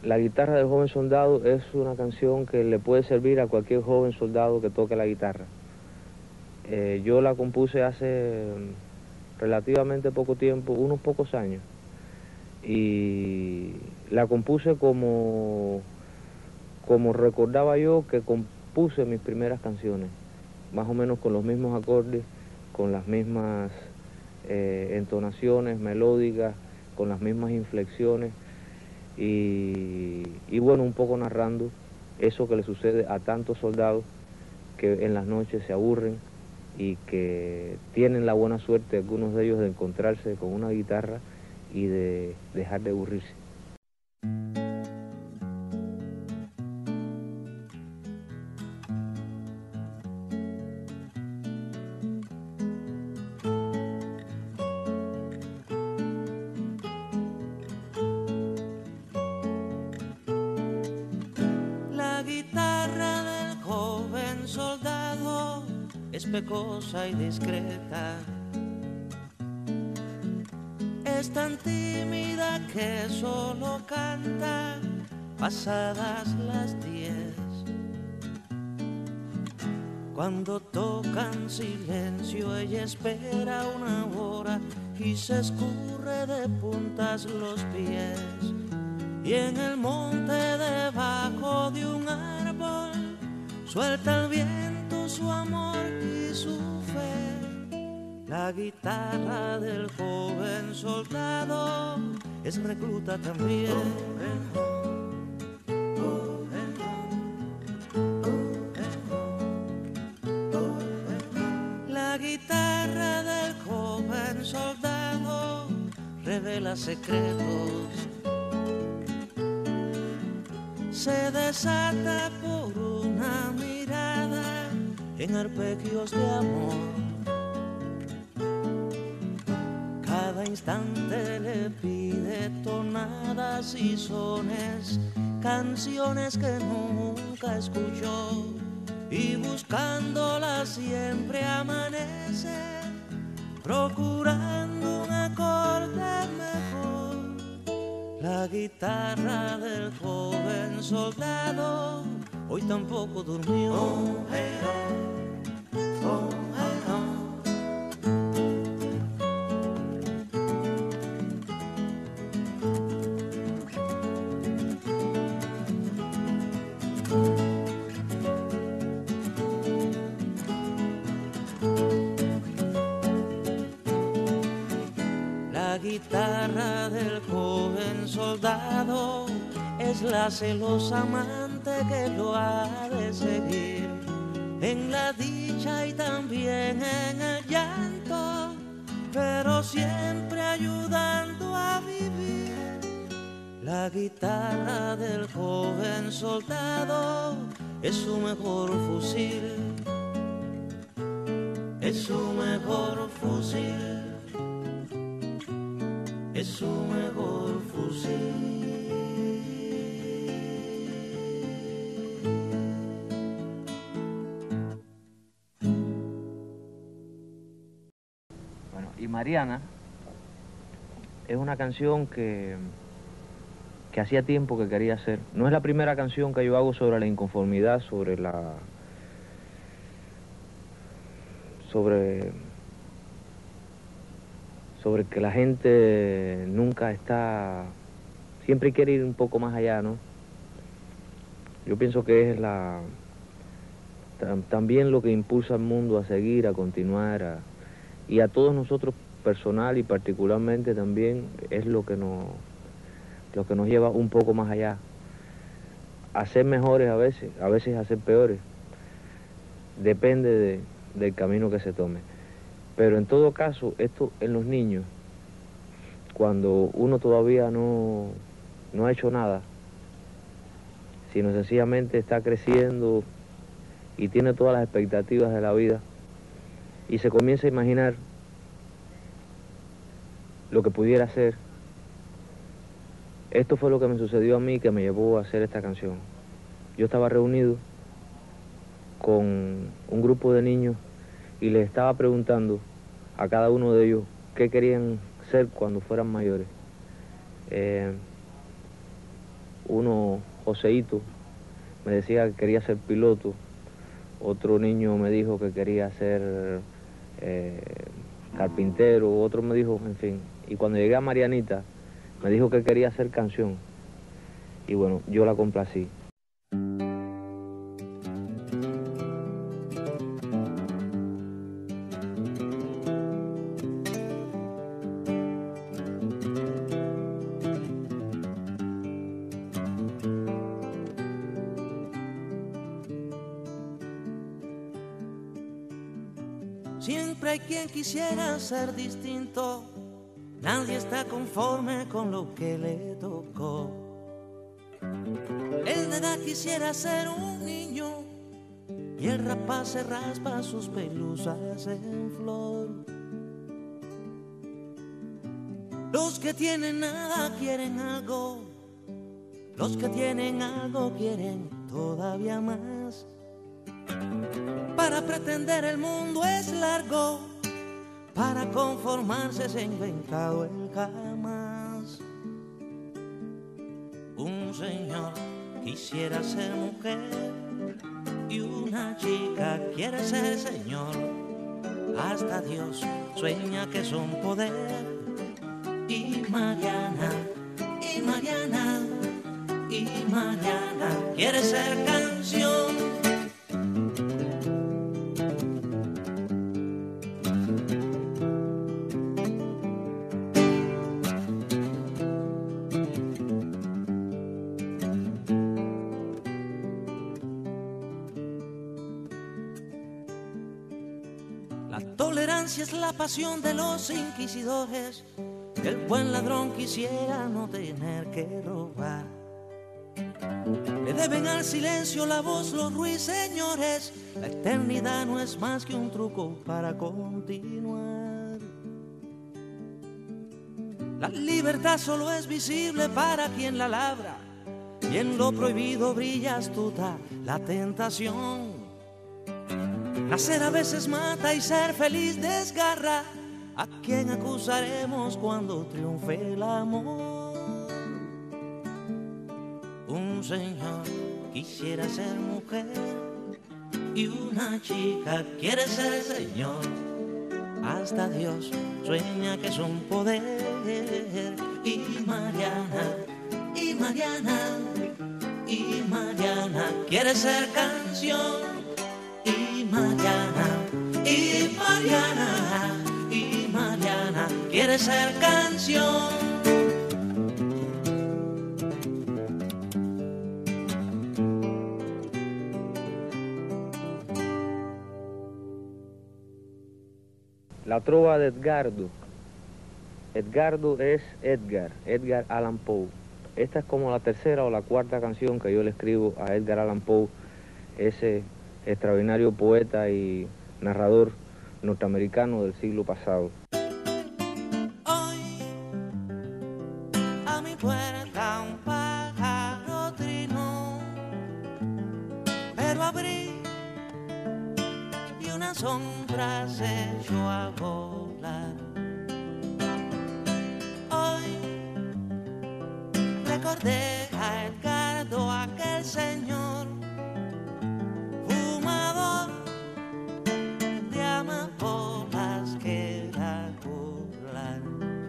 La guitarra del joven soldado es una canción que le puede servir a cualquier joven soldado que toque la guitarra. Yo la compuse hace relativamente poco tiempo, unos pocos años, y la compuse como recordaba yo que compuse mis primeras canciones, más o menos con los mismos acordes, con las mismas entonaciones melódicas, con las mismas inflexiones, y bueno, un poco narrando eso que le sucede a tantos soldados que en las noches se aburren y que tienen la buena suerte, algunos de ellos, de encontrarse con una guitarra y de dejar de aburrirse. La guitarra del joven soldado es pecosa y discreta. Es tan tímida que solo canta pasadas las 10. Cuando tocan silencio ella espera una hora y se escurre de puntas los pies. Y en el monte debajo de un árbol suelta el viento su amor y su fe. La guitarra del joven soldado es recluta también. La guitarra del joven soldado revela secretos. Se desata por una mirada en arpegios de amor. Cada instante le pide tonadas y sones, canciones que nunca escuchó, y buscándola siempre amanece, procurando un acorde mejor. La guitarra del joven soldado hoy tampoco durmió. Oh, hey, oh, oh, hey, oh. La guitarra del joven soldado es la celosa amante que lo ha de seguir en la dicha y también en el llanto, pero siempre ayudando a vivir. La guitarra del joven soldado es su mejor fusil, es su mejor fusil, es su mejor fusil. Bueno, y Mariana es una canción que hacía tiempo que quería hacer. No es la primera canción que yo hago sobre la inconformidad, sobre que la gente nunca está, siempre quiere ir un poco más allá, ¿no? Yo pienso que es también lo que impulsa al mundo a seguir, a continuar, y a todos nosotros personal y particularmente también es lo que nos lleva un poco más allá, a ser mejores a veces a ser peores, depende del camino que se tome. Pero en todo caso, esto en los niños, cuando uno todavía no ha hecho nada, sino sencillamente está creciendo y tiene todas las expectativas de la vida, y se comienza a imaginar lo que pudiera ser. Esto fue lo que me sucedió a mí, que me llevó a hacer esta canción. Yo estaba reunido con un grupo de niños y les estaba preguntando a cada uno de ellos qué querían ser cuando fueran mayores. Uno, Joseito, me decía que quería ser piloto. Otro niño me dijo que quería ser carpintero. Otro me dijo, en fin. Y cuando llegué a Marianita, me dijo que quería hacer canción. Y bueno, yo la complací. Siempre hay quien quisiera ser distinto, nadie está conforme con lo que le tocó. El de edad quisiera ser un niño y el rapaz se raspa sus pelusas en flor. Los que tienen nada quieren algo, los que tienen algo quieren todavía más. Para pretender el mundo es largo, para conformarse se ha inventado el jamás. Un señor quisiera ser mujer y una chica quiere ser señor. Hasta Dios sueña que son poder. Y Mariana, y Mariana, y Mariana quiere ser canción. La tolerancia es la pasión de los inquisidores. El buen ladrón quisiera no tener que robar. Le deben al silencio la voz los ruiseñores. La eternidad no es más que un truco para continuar. La libertad solo es visible para quien la labra, y en lo prohibido brilla astuta la tentación. Nacer a veces mata y ser feliz desgarra. ¿A quién acusaremos cuando triunfe el amor? Un señor quisiera ser mujer y una chica quiere ser señor. Hasta Dios sueña que son poder. Y Mariana, y Mariana, y Mariana quiere ser canción. Y Mariana, y Mariana, y Mariana quiere ser canción. La trova de Edgardo. Edgardo es Edgar Allan Poe. Esta es como la tercera o la cuarta canción que yo le escribo a Edgar Allan Poe, ese extraordinario poeta y narrador norteamericano del siglo pasado. Hoy a mi puerta un pájaro trinó, pero abrí y una sombra se echó a volar. Hoy recordé a Edgardo, aquel señor fumador de amapolas que era burlar.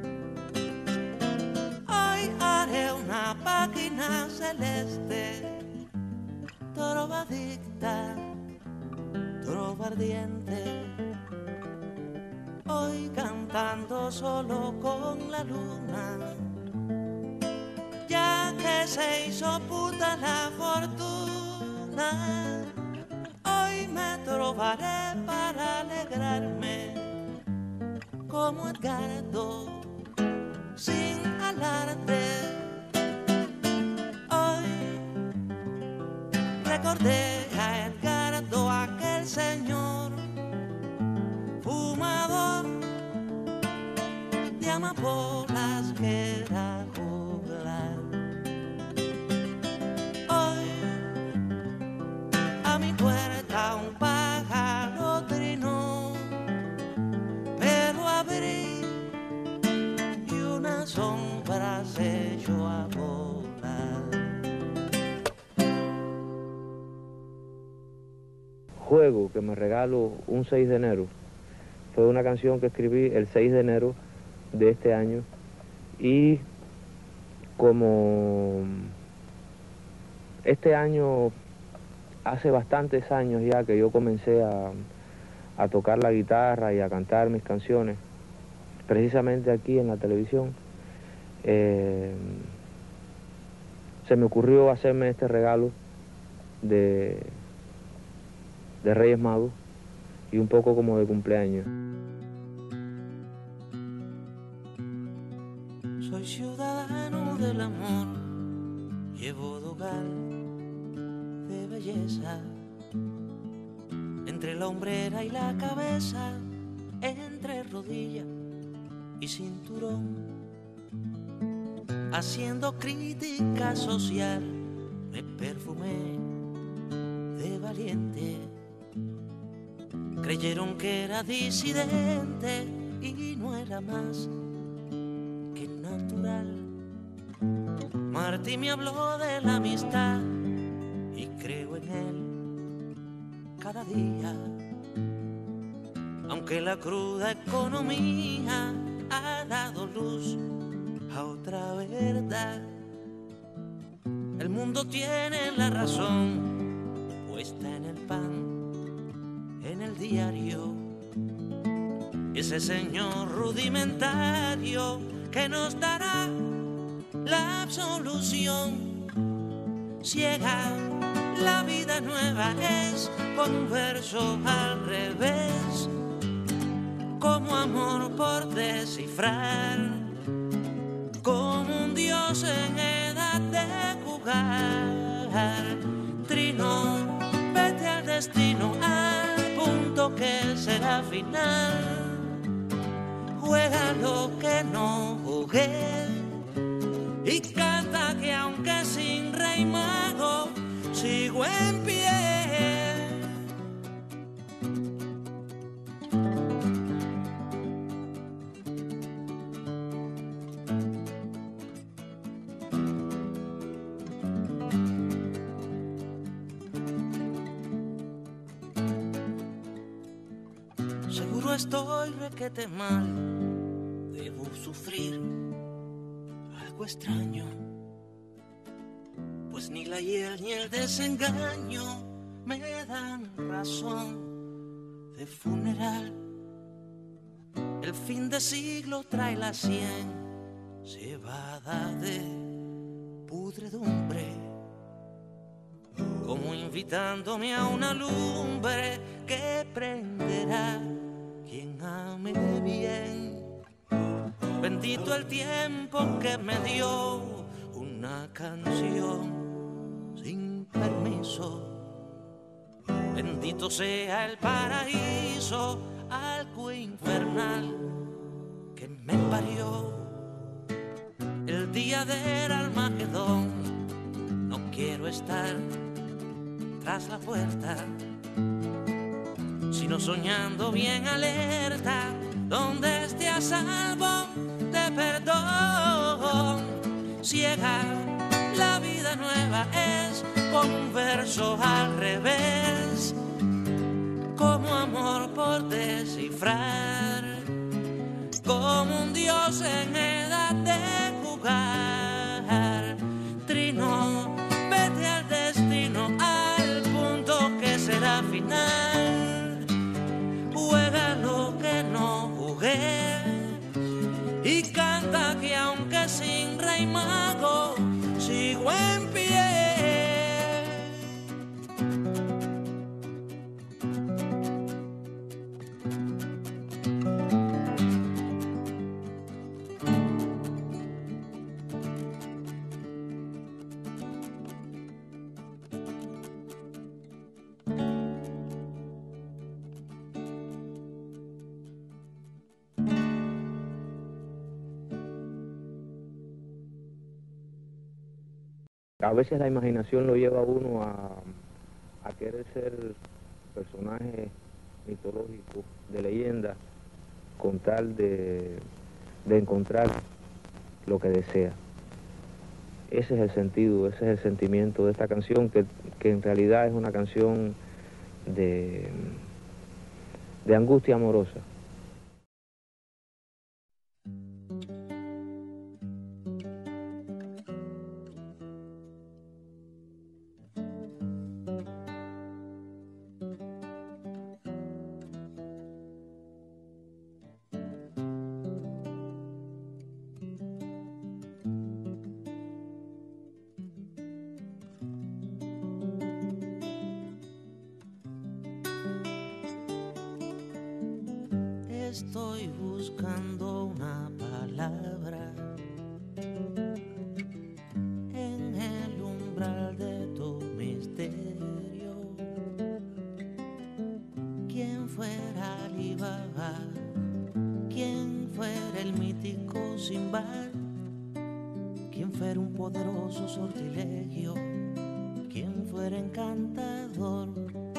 Hoy haré una página celeste, trovadicta, trova ardiente. Hoy cantando solo con la luna, ya que se hizo puta la fortuna. Hoy me trovaré para alegrarme como Edgardo, sin alarde. Hoy recordé a Edgardo, aquel señor fumador de amapolas que era juglar. Hoy a mi puerta un pájaro trinó, pero abrí y una sombra se echó a volar. juego que me regalo un 6 de enero fue una canción que escribí el 6 de enero de este año, y como este año, hace bastantes años ya que yo comencé a tocar la guitarra y a cantar mis canciones, precisamente aquí en la televisión, se me ocurrió hacerme este regalo de Reyes Magos y un poco como de cumpleaños. Soy ciudadano del amor, llevo dogal de belleza, entre la hombrera y la cabeza, entre rodilla y cinturón, haciendo crítica social, me perfumé de valiente. Creyeron que era disidente y no era más que natural. Martí me habló de la amistad y creo en él cada día. Aunque la cruda economía ha dado luz a otra verdad, el mundo tiene la razón puesta en el pan, en el diario. Ese señor rudimentario que nos dará la absolución. Ciega, la vida nueva es con un verso al revés, como amor por descifrar, como un dios en edad de jugar. Trino, vete al destino, al punto que será final. Juega lo que no jugué y canta que aunque sin rey mago sigo en pie. Seguro estoy requete mal, debo sufrir algo extraño, pues ni la hiel ni el desengaño me dan razón de funeral. El fin de siglo trae la 100 cebada de pudredumbre, como invitándome a una lumbre que prenderá quien ame bien. Bendito el tiempo que me dio una canción sin permiso. Bendito sea el paraíso, algo infernal que me parió. El día del Armagedón no quiero estar tras la puerta, sino soñando bien alerta, donde esté a salvo de perdón. Ciega, la vida nueva es con un verso al revés, como amor por descifrar, como un dios en edad de jugar. Trino, vete al destino, al punto que será final. Juega lo que no jugué y canta que aunque sin rey mago sigo en pie. A veces la imaginación lo lleva a uno a querer ser personaje mitológico, de leyenda, con tal de encontrar lo que desea. Ese es el sentido, ese es el sentimiento de esta canción, que en realidad es una canción de angustia amorosa. Estoy buscando una palabra en el umbral de tu misterio. ¿Quién fuera Alibaba? ¿Quién fuera el mítico Sinbad? ¿Quién fuera un poderoso sortilegio? ¿Quién fuera encantador?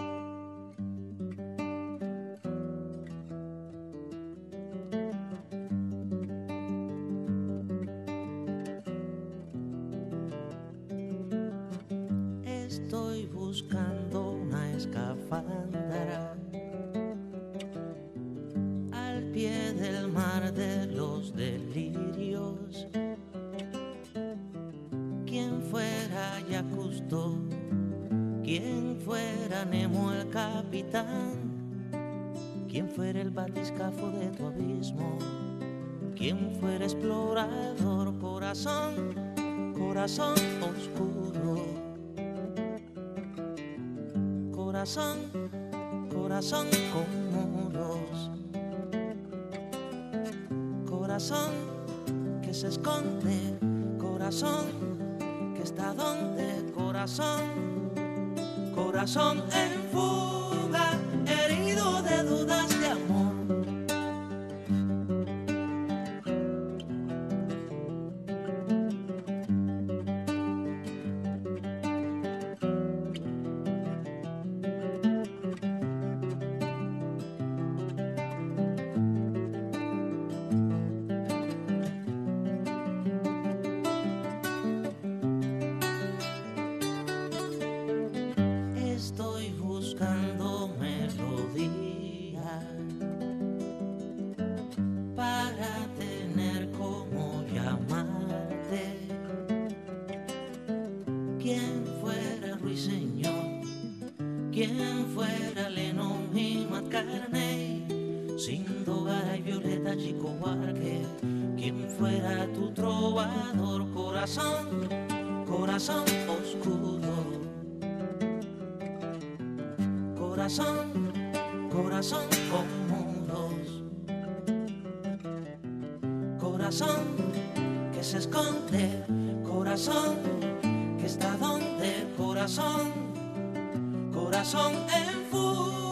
Estoy buscando una escafandra al pie del mar de los delirios. ¿Quién fuera Jacques Cousteau? ¿Quién fuera Nemo el capitán? ¿Quién fuera el batiscafo de tu abismo? ¿Quién fuera explorador? Corazón, corazón oscuro. Corazón, corazón con muros. Corazón que se esconde. Corazón que está donde. Corazón, corazón en fuga, herido de dudas de amor. Estoy buscando melodía para tener como llamarte. ¿Quién fuera Ruiseñor? ¿Quién fuera Lennon y McCartney? Sindogara y Violeta, Chico Buarque. ¿Quién fuera tu trovador? Corazón, corazón oscuro. Corazón, corazón con muros. Corazón que se esconde. Corazón que está donde. Corazón, corazón en fuga.